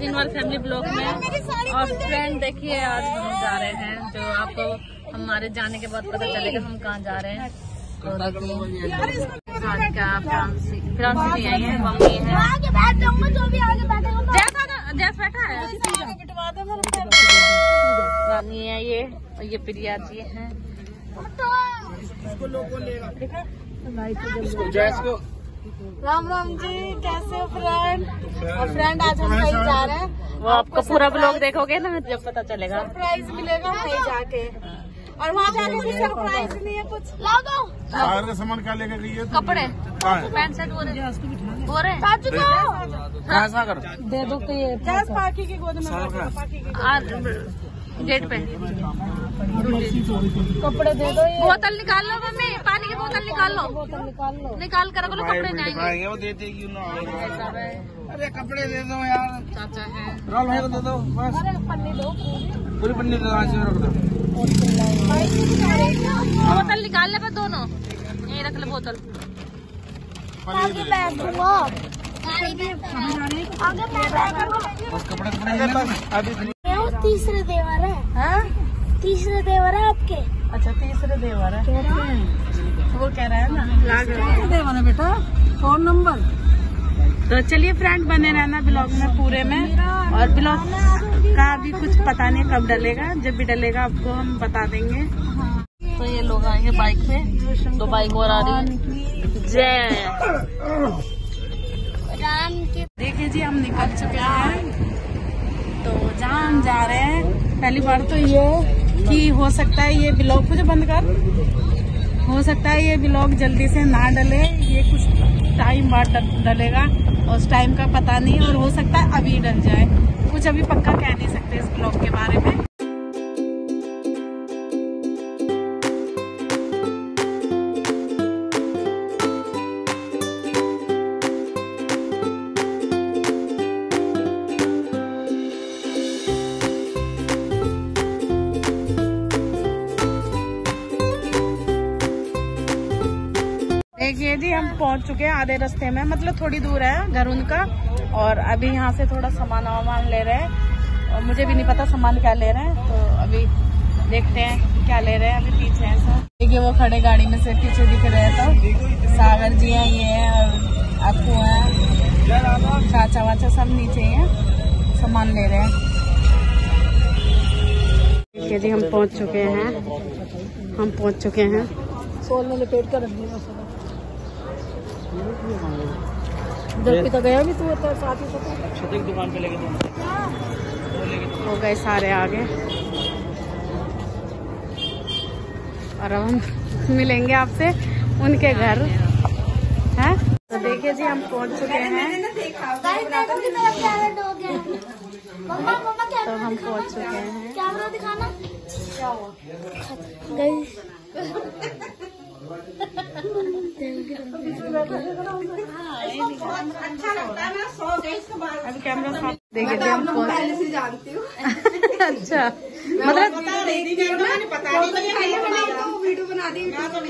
वाले family blog में। और फ्रेंड देखिए, आज हम जा रहे हैं, जो आपको हमारे जाने के बाद पता चलेगा हम कहाँ जा रहे हैं। तो फ्रांसी आई है, मम्मी है, जैस बैठा है, रानी है ये, और ये प्रिया जी है। राम राम जी, कैसे हो फ्रेंड? और फ्रेंड आज हम कहीं जा रहे हैं, वो आपको पूरा ब्लॉग देखोगे ना, जब पता चलेगा। सरप्राइज मिलेगा कहीं जाके, और वहाँ जाके भी सरप्राइज नहीं है कुछ। ला दो बाहर का सामान क्या लेकर गई है? कपड़े, पैंट शर्ट बोल रहे ऐसा करो, दे दो कि पाकी की गोद में गेट पे कपड़े दे दो। बोतल निकाल लो मम्मी, पानी की बोतल निकाल लो, निकाल कर रख लो, कपड़े नहीं आएंगे। वो देते क्यों ना? अरे कपड़े दे दो यार, चाचा है, राहुल भाई को दे दो बस। पन्नी दो, पूरी पन्नी दे दो, रख दो। बोतल निकाल ले पे दोनों, यही रख ले बोतल। बस कपड़े अभी तीसरे देवर है। हाँ? तीसरे देवर है आपके? अच्छा, तीसरे देवर है, वो कह रहा है ना देवर है बेटा, फोन नंबर। तो चलिए फ्रेंड, बने रहना ब्लॉग में पूरे में। और ब्लॉग का अभी कुछ पता नहीं कब डलेगा, जब भी डलेगा आपको हम बता देंगे। तो ये लोग आएंगे बाइक पे, 2 बाइक और आ रही है। जय देखिए जी, हम निकल चुके हैं। तो जहाँ हम जा रहे हैं, पहली बार तो ये कि हो सकता है ये ब्लॉग मुझे बंद कर, हो सकता है ये ब्लॉग जल्दी से ना डले, ये कुछ टाइम बाद डलेगा, और उस टाइम का पता नहीं, और हो सकता है अभी डल जाए, कुछ अभी पक्का कह नहीं सकते इस ब्लॉग के बारे में। देखिए जी, हम पहुंच चुके हैं आधे रास्ते में, मतलब थोड़ी दूर है घर उनका, और अभी यहाँ से थोड़ा सामान वामान ले रहे हैं, और मुझे भी नहीं पता सामान क्या ले रहे हैं, तो अभी देखते हैं क्या ले रहे हैं। अभी पीछे है सब, देखिए वो खड़े गाड़ी में से पीछे दिख रहे हैं, तो सागर जी हैं, ये है, और आपको है, चाचा वाचा सब नीचे हैं, सामान ले रहे हैं। देखिए जी, हम पहुँच चुके हैं, सोल में लपेट कर रख दिया। जब तो गया भी, तू साथ ही दुकान पे लेके हो गए सारे आगे, और अब हम मिलेंगे आपसे उनके घर हैं। तो देखिए जी, हम पहुंच चुके हैं, तो हम पहुंच चुके हैं। कैमरा दिखाना क्या हुआ? अच्छा लगता है ना, अभी कैमरा साफ। देखिए हम पहले से जानती हूँ। अच्छा, मतलब वीडियो बना दी।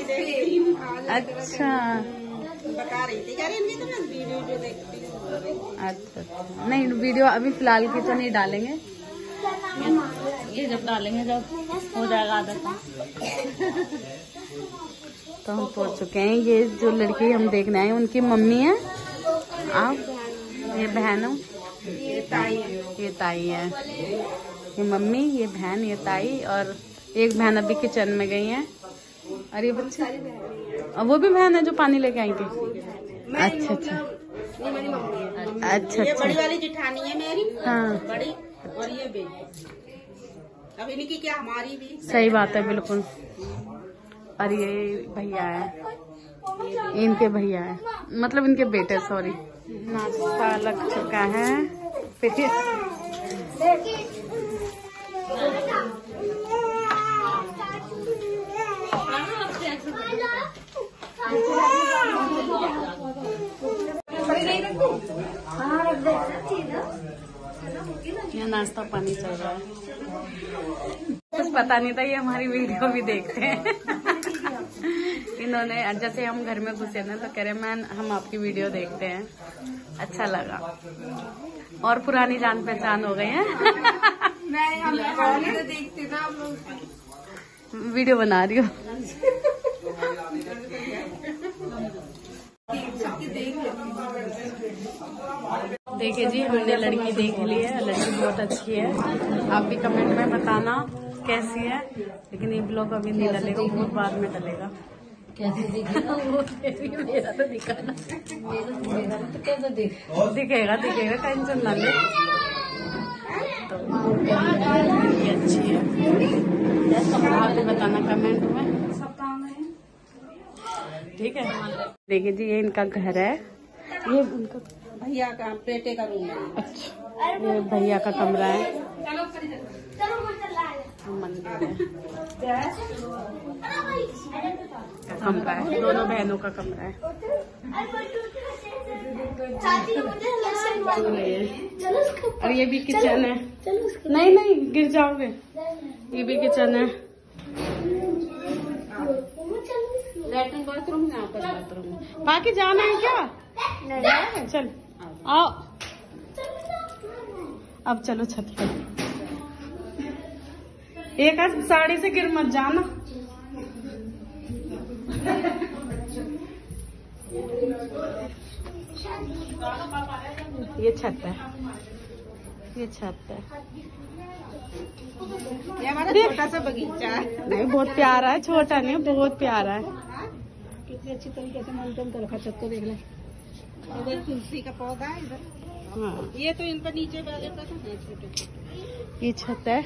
अच्छा बता रही थी, वीडियो देखती हूँ। अच्छा, नहीं वीडियो अभी फिलहाल की तो नहीं डालेंगे, ये जब डालेंगे जब हो जाएगा आदत। तो हम पहुंच चुके हैं, ये जो लड़की हम देखने आए उनकी मम्मी है, आप ये बहन हो, ये ताई है, ये मम्मी, ये बहन, ये ताई, और एक बहन अभी किचन में गई है, और ये बच्चे, और वो भी बहन है जो पानी लेके आई थी। अच्छा अच्छा अच्छा, बड़ी वाली जिठानी है मेरी, हाँ, बड़ी, और ये बेटी, अब इनकी क्या हमारी भी। सही बात है, बिल्कुल। और ये भैया है, इनके भैया है, मतलब इनके बेटे, सॉरी। नाश्ता लग चुका है, फिर ये नाश्ता पानी चल रहा है, कुछ पता नहीं था ये हमारी वीडियो भी देखते हैं। ये इन्होंने जैसे हम घर में घुसे ना तो कह रहे मैन हम आपकी वीडियो देखते हैं, अच्छा लगा और पुरानी जान पहचान हो गई है। मैं देखती ना आप लोग, वीडियो बना रही हूँ। देखिए जी हमने लड़की देख ली है, लड़की बहुत अच्छी है। आप भी कमेंट में बताना कैसी है, लेकिन ये ब्लॉग अभी नहीं डलेगा, बहुत बाद में डलेगा। कैसे दिखेगा वो मेरा तो दिखाना, मेरा तो कैसे दिखेगा टेंशन ना ले। तो ये अच्छी है, आप भी बताना कमेंट में, ठीक है। देखिए जी ये इनका घर है, ये उनका भैया का बेटे का रूम है। अच्छा ये भैया का कमरा है, मंदिर है, कमरा है, दोनों बहनों का कमरा है। और ये भी किचन है, नहीं गिर जाओगे। ये भी किचन है, लैट्रिन बाथरूम है, यहाँ पर बाथरूम है। बाकी जाना है क्या? नहीं चल आओ, अब चलो छत पर। एक आज साड़ी से गिर मत जाना। ये छत है, ये छत है, ये हमारा छोटा सा बगीचा है। नहीं बहुत प्यारा है, छोटा नहीं बहुत प्यारा है। कितनी अच्छी तरीके से मेंटेन कर रखा, छत को देख ले। इधर तुलसी का पौधा है, इधर हाँ ये तो इनका नीचे बैठ जाता था, छोटे छोटे। ये छत है,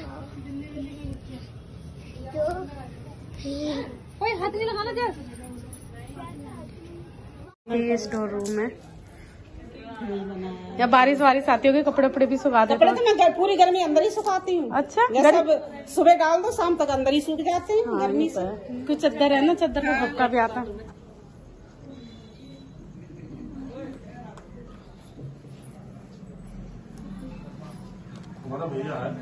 कोई हाथ नहीं लगाना जा। ये स्टोर रूम है। या बारिश आती होगी, कपड़े वपड़े भी सुखा देते कपड़े तो मैं पूरी गर्मी अंदर ही सुखाती हूँ। अच्छा सब सुबह डाल दो, शाम तक अंदर ही सूख जाते हैं। हाँ, गर्मी ये तो से है। कुछ चद्दर है ना, चद्दर का भपका भी आता। हमारा भैया है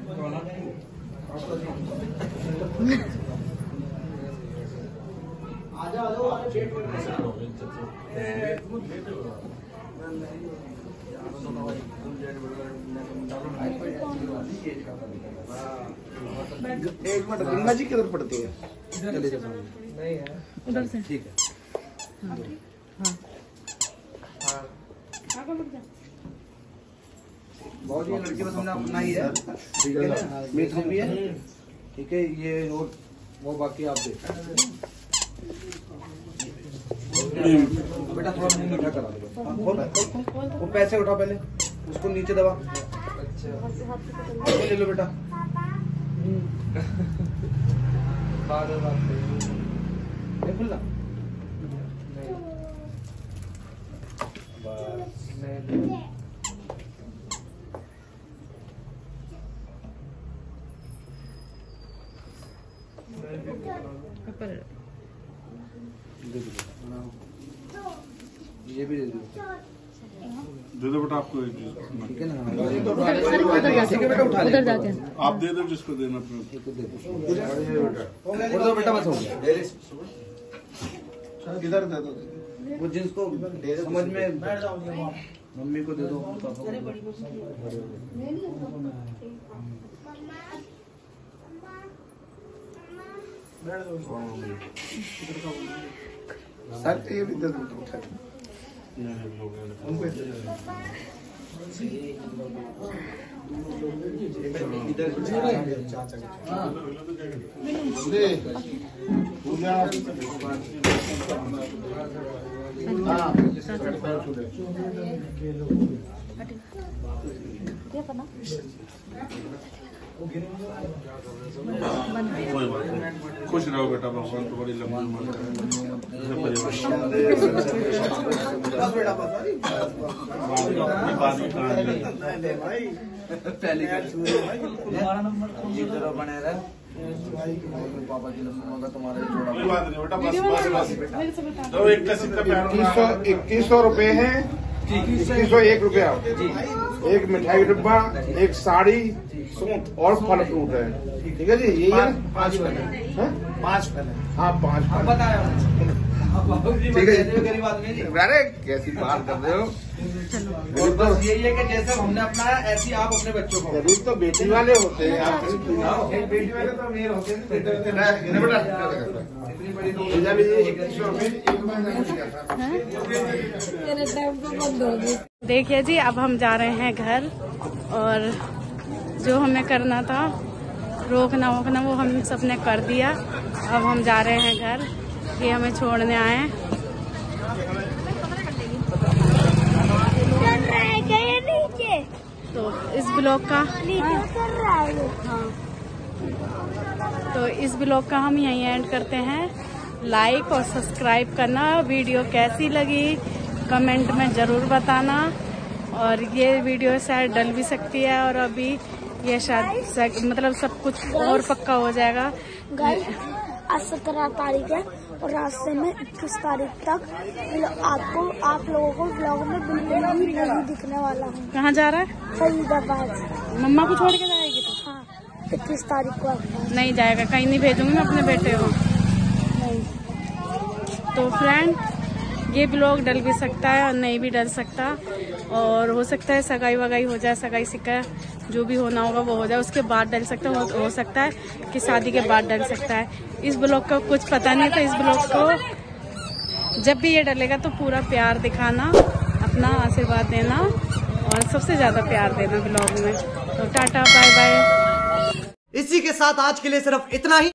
एक मिनट, गंगा जी किधर पड़ती है? उधर से ठीक है। बहुत ये लड़की बस हमने अपना ही है, ठीक है ना, मीठा भी है, ठीक है। ये और वो बाकी आप देख बेटा, थोड़ा मुंह मीठा करा दो। वो पैसे उठा, पहले उसको नीचे दबा, ले लो बेटा। नहीं खुलना, ये भी दे दो, दे दो बेटा आपको, ठीक है ना। ठीक है बेटा, उठा उधर जाके आप दे दो जिसको देना दे दो बेटा, बस हो गया। इधर दे दो, वो जिसको समझ में, मम्मी को दे दो। सर ये भी दे दो, उठा खुश रहो बेटा, भगवान तुम्हारी लंबी उम्र पहले बने रहे, पापा की लंबी उम्र का तुम्हारा कोई बात नहीं बेटा, बस दो, 2100 रुपए है, 2101 रुपया, एक मिठाई डिब्बा, एक साड़ी और फल फ्रूट है, ठीक है जी। यही है 5 फल है, 5 फल है, हाँ 5 फल बताया। ठीक है। गरीब आदमी जी। अरे कैसी बात कर रहे हो, और बस यही है कि जैसे हमने अपनाया ऐसे ही आप अपने बच्चों को। गरीब तो बेटी वाले होते हैं आप। बेटी वाले तो अमीर होते हैं, बेटे होते हैं। इतनी बड़ी तो पूजा भी 2100 रुपए एक महीने मेरे टाइम पे बंद हो गई। देखिए जी, अब हम जा रहे हैं घर, और जो हमें करना था रोकना वोकना वो हम सबने कर दिया। अब हम जा रहे हैं घर, ये हमें छोड़ने आए हैं। तो इस ब्लॉग का तो इस ब्लॉग का हम यहीं एंड करते हैं। लाइक और सब्सक्राइब करना, वीडियो कैसी लगी कमेंट में ज़रूर बताना। और ये वीडियो शायद डल भी सकती है, और अभी ये शायद मतलब सब कुछ और पक्का हो जाएगा। आज 17 तारीख है और रास्ते में 21 तारीख तक आप लोगों को ब्लॉग में बिल्कुल भी नहीं दिखने वाला हूँ। कहाँ जा रहा है? फरीदाबाद। मम्मा को छोड़ के जाएगी तो? हाँ, 21 तारीख को। नहीं जाएगा, कहीं नहीं भेजूंगी मैं अपने बेटे को। नहीं। तो फ्रेंड, ये ब्लॉग डल भी सकता है और नहीं भी डल सकता, और हो सकता है सगाई वगाई हो जाए, सगाई सिक्का जो भी होना होगा वो हो जाए, उसके बाद डल सकता है। हो सकता है कि शादी के बाद डल सकता है। इस ब्लॉग का कुछ पता नहीं, तो इस ब्लॉग को जब भी ये डलेगा तो पूरा प्यार दिखाना, अपना आशीर्वाद देना और सबसे ज्यादा प्यार देना ब्लॉग में। तो टाटा बाय बाय। इसी के साथ आज के लिए सिर्फ इतना ही।